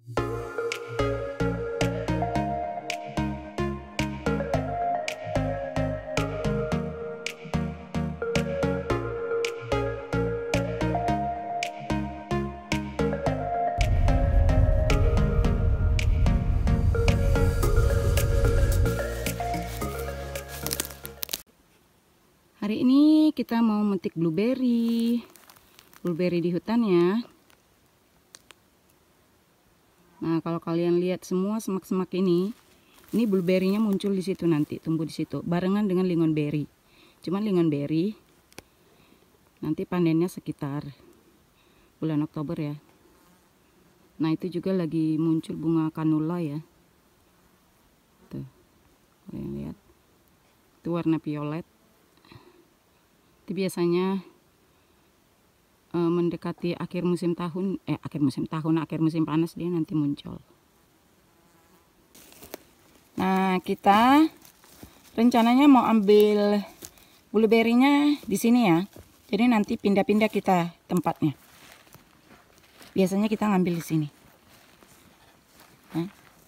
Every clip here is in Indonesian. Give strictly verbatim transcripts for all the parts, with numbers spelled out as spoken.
Hari ini kita mau metik blueberry, blueberry di hutan ya. Nah, kalau kalian lihat semua semak-semak ini, ini blueberry-nya muncul di situ nanti, tumbuh di situ, barengan dengan lingonberry. Cuman lingonberry nanti panennya sekitar bulan Oktober ya. Nah, itu juga lagi muncul bunga kanula ya. Tuh, kalian lihat, itu warna violet. Itu biasanya e, mendekati akhir musim tahun, eh akhir musim tahun, akhir musim panas dia nanti muncul. Nah, kita rencananya mau ambil blueberry-nya di sini ya. Jadi nanti pindah-pindah kita tempatnya. Biasanya kita ngambil di sini. Nah,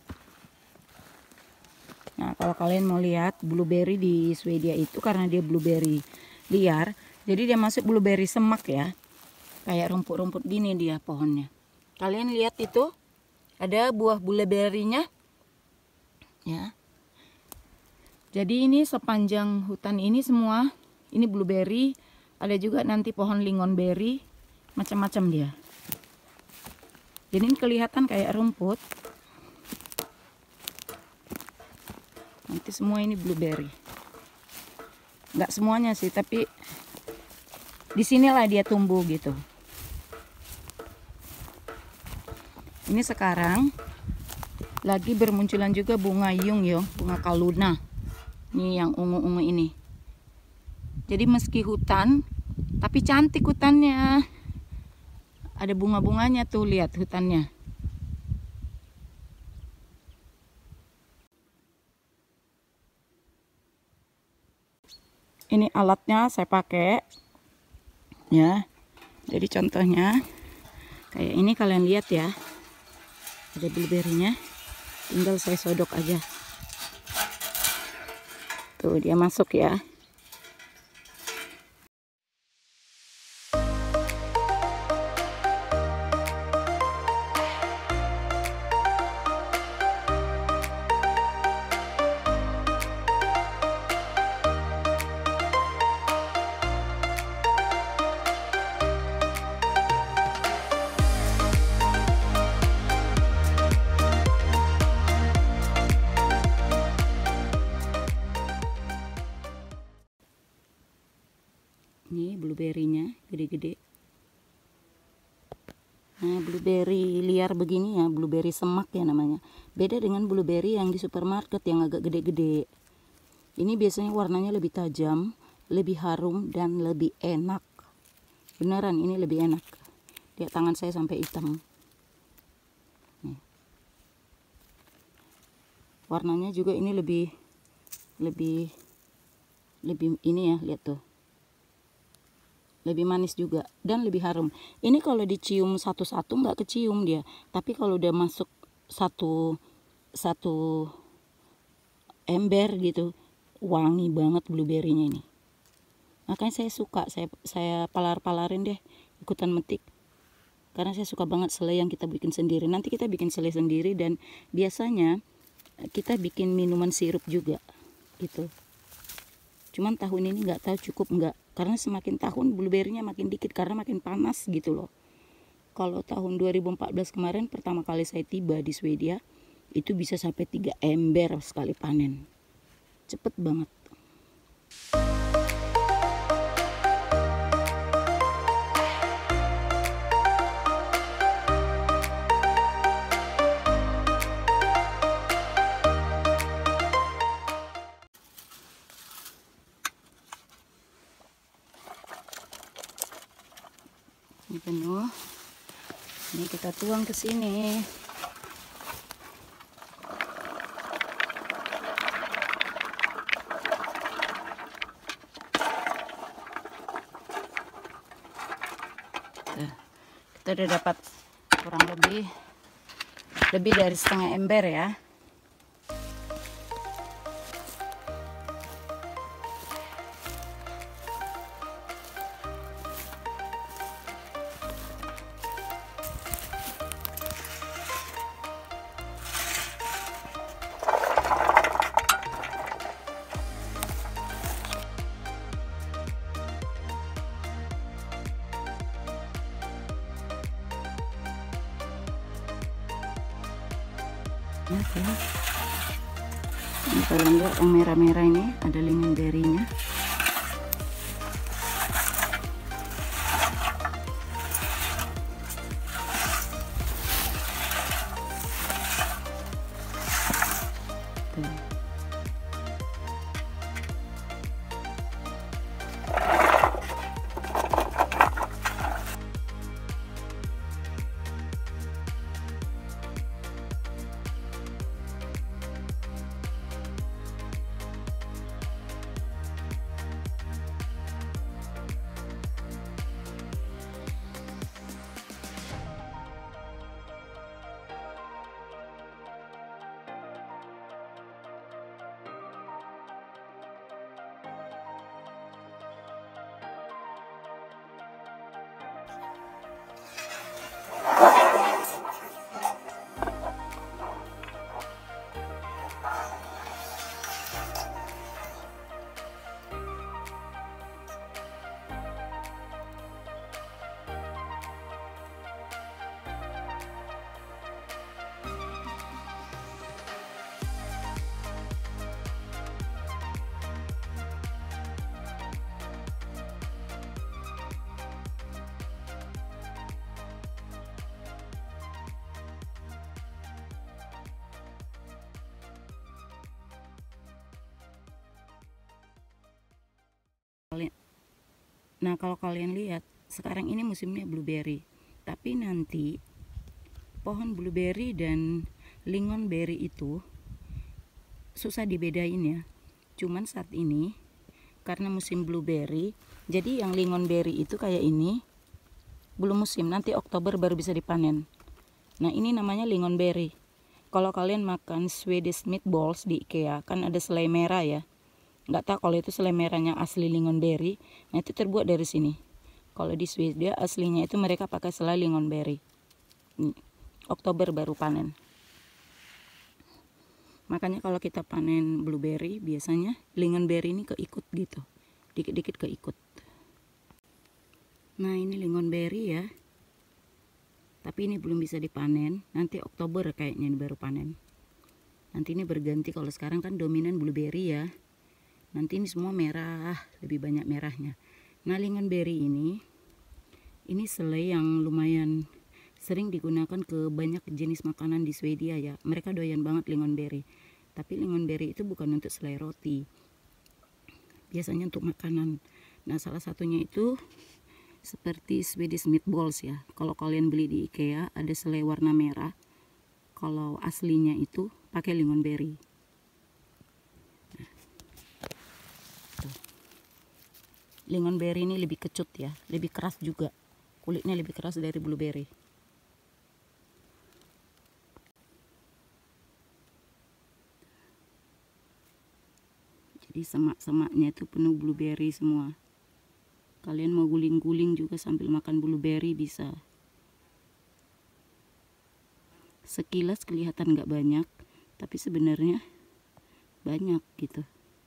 nah kalau kalian mau lihat blueberry di Swedia itu karena dia blueberry liar, jadi dia masuk blueberry semak ya, kayak rumput-rumput gini dia pohonnya. Kalian lihat itu ada buah blueberry-nya ya. Jadi ini sepanjang hutan ini semua ini blueberry, ada juga nanti pohon lingonberry, macam-macam dia. Jadi ini kelihatan kayak rumput, nanti semua ini blueberry. Nggak semuanya sih, tapi disinilah dia tumbuh gitu. Ini sekarang lagi bermunculan juga bunga yung yo, bunga kaluna. Ini yang ungu-ungu ini. Jadi meski hutan, tapi cantik hutannya. Ada bunga-bunganya tuh, lihat hutannya. Ini alatnya saya pakai ya. Jadi contohnya kayak ini, kalian lihat ya, ada blueberry-nya, tinggal saya sodok aja tuh dia masuk ya. Ini blueberry-nya gede-gede. Nah, blueberry liar begini ya, blueberry semak ya namanya. Beda dengan blueberry yang di supermarket yang agak gede-gede. Ini biasanya warnanya lebih tajam, lebih harum, dan lebih enak. Beneran ini lebih enak. Lihat tangan saya sampai hitam. Nih. Warnanya juga ini lebih lebih lebih ini ya, lihat tuh. Lebih manis juga dan lebih harum. Ini kalau dicium satu-satu nggak kecium dia, tapi kalau udah masuk satu satu ember gitu, wangi banget blueberry-nya ini. Makanya saya suka, saya saya palar-palarin deh, ikutan metik. Karena saya suka banget selai yang kita bikin sendiri. Nanti kita bikin selai sendiri, dan biasanya kita bikin minuman sirup juga gitu. Cuman tahun ini nggak tahu cukup nggak, karena semakin tahun blueberry-nya makin dikit karena makin panas gitu loh. Kalau tahun dua ribu empat belas kemarin pertama kali saya tiba di Swedia, itu bisa sampai tiga ember sekali panen. Cepet banget. Ini penuh. Ini kita tuang ke sini. Tuh, kita udah dapat kurang lebih lebih dari setengah ember ya. Oke. Ini kalau enggak yang merah-merah ini ada lingonberry-nya. Tuh. Nah, kalau kalian lihat, sekarang ini musimnya blueberry. Tapi nanti pohon blueberry dan lingonberry itu susah dibedain ya. Cuman saat ini karena musim blueberry, jadi yang lingonberry itu kayak ini belum musim, nanti Oktober baru bisa dipanen. Nah, ini namanya lingonberry. Kalau kalian makan Swedish meatballs di IKEA, kan ada selai merah ya. Nggak tahu kalau itu selai merahnya asli lingonberry. Nah, itu terbuat dari sini. Kalau di Swedia aslinya itu mereka pakai selai lingonberry. Oktober baru panen. Makanya kalau kita panen blueberry, biasanya lingonberry ini keikut gitu, dikit-dikit keikut. Nah, ini lingonberry ya, tapi ini belum bisa dipanen. Nanti Oktober kayaknya ini baru panen. Nanti ini berganti, kalau sekarang kan dominan blueberry ya. Nanti ini semua merah, lebih banyak merahnya. Nah, lingonberry ini, ini selai yang lumayan sering digunakan ke banyak jenis makanan di Swedia ya. Mereka doyan banget lingonberry. Tapi lingonberry itu bukan untuk selai roti. Biasanya untuk makanan. Nah, salah satunya itu seperti Swedish meatballs ya. Kalau kalian beli di IKEA ada selai warna merah. Kalau aslinya itu pakai lingonberry. Lingonberry ini lebih kecut ya, lebih keras juga. Kulitnya lebih keras dari blueberry. Jadi semak-semaknya itu penuh blueberry semua. Kalian mau guling-guling juga sambil makan blueberry bisa. Sekilas kelihatan nggak banyak, tapi sebenarnya banyak gitu.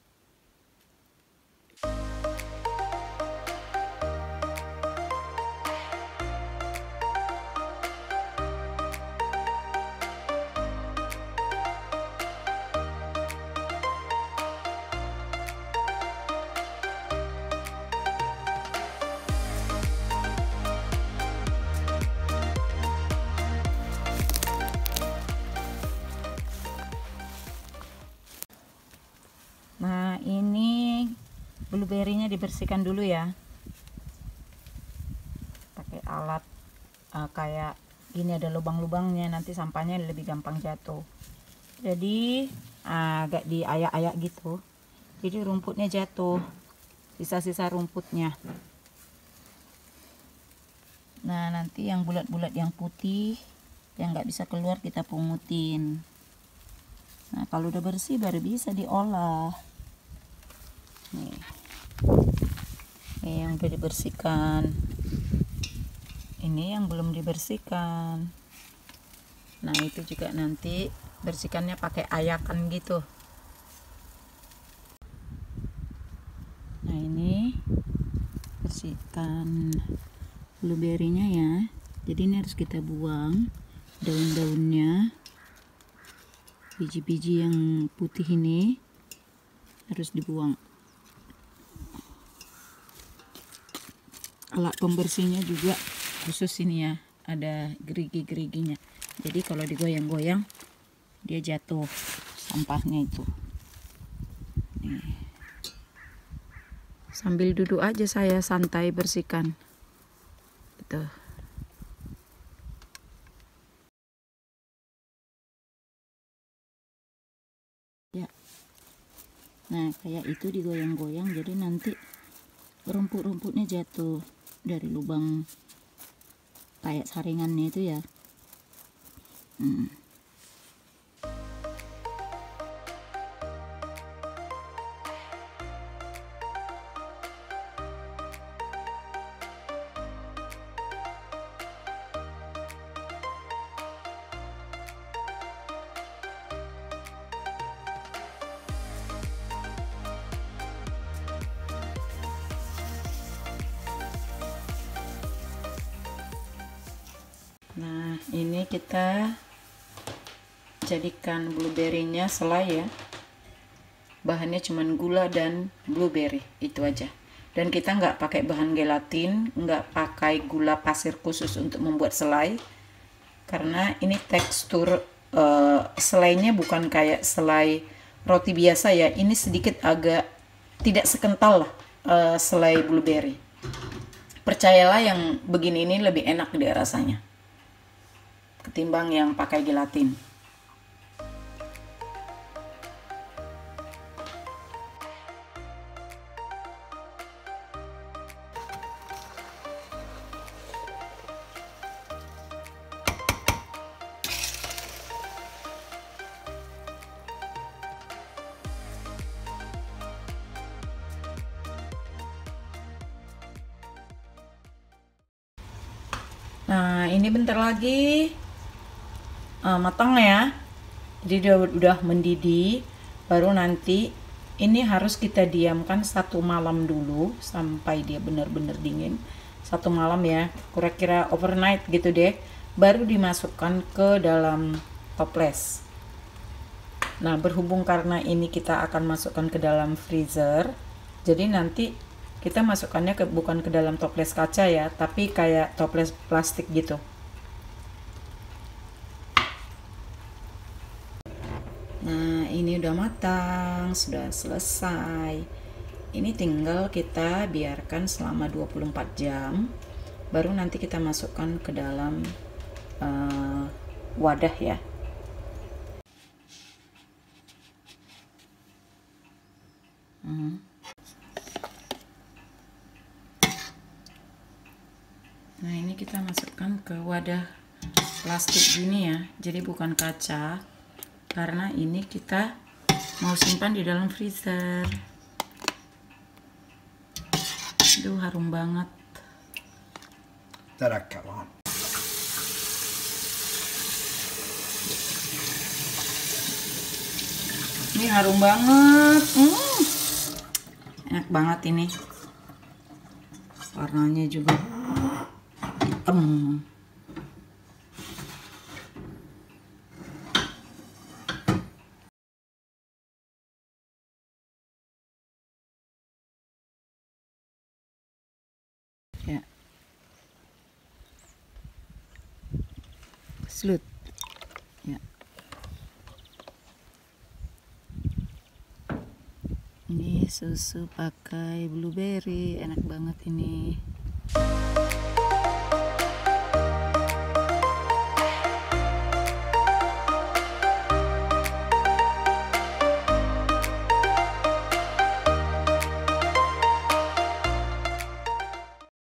Nah, ini blueberry-nya dibersihkan dulu ya. Pakai alat uh, kayak gini, ada lubang-lubangnya, nanti sampahnya lebih gampang jatuh. Jadi uh, agak diayak-ayak gitu. Jadi rumputnya jatuh, sisa-sisa rumputnya. Nah, nanti yang bulat-bulat yang putih yang nggak bisa keluar kita pungutin. Nah kalau udah bersih baru bisa diolah. Nih, ini yang udah dibersihkan, ini yang belum dibersihkan. Nah itu juga nanti bersihkannya pakai ayakan gitu. Nah ini bersihkan blueberry-nya ya. Jadi ini harus kita buang daun-daunnya, biji-biji yang putih ini harus dibuang. Alat pembersihnya juga khusus ini ya, ada gerigi-geriginya. Jadi kalau digoyang-goyang dia jatuh sampahnya itu. Nih. Sambil duduk aja saya santai bersihkan. Gitu. Ya. Nah, kayak itu digoyang-goyang jadi nanti rumput-rumputnya jatuh dari lubang kayak saringannya itu ya. Hmm. Nah ini kita jadikan blueberry-nya selai ya. Bahannya cuman gula dan blueberry, itu aja. Dan kita nggak pakai bahan gelatin, nggak pakai gula pasir khusus untuk membuat selai, karena ini tekstur uh, selainya bukan kayak selai roti biasa ya. Ini sedikit agak tidak sekental lah uh, selai blueberry. Percayalah yang begini ini lebih enak dia rasanya ketimbang yang pakai gelatin. Nah ini bentar lagi uh, matang ya, jadi dia udah mendidih. Baru nanti ini harus kita diamkan satu malam dulu sampai dia benar-benar dingin. Satu malam ya, kira-kira overnight gitu deh, baru dimasukkan ke dalam toples. Nah berhubung karena ini kita akan masukkan ke dalam freezer, jadi nanti kita masukkannya ke, bukan ke dalam toples kaca ya, tapi kayak toples plastik gitu. Nah ini udah matang, sudah selesai. Ini tinggal kita biarkan selama dua puluh empat jam, baru nanti kita masukkan ke dalam uh, wadah ya. Hmm. Nah ini kita masukkan ke wadah plastik gini ya, jadi bukan kaca, karena ini kita mau simpan di dalam freezer. Aduh harum banget. Ini harum banget. Hmm. Enak banget ini. Warnanya juga hitam. Ya. Slut. Ya. Ini susu pakai blueberry, enak banget ini.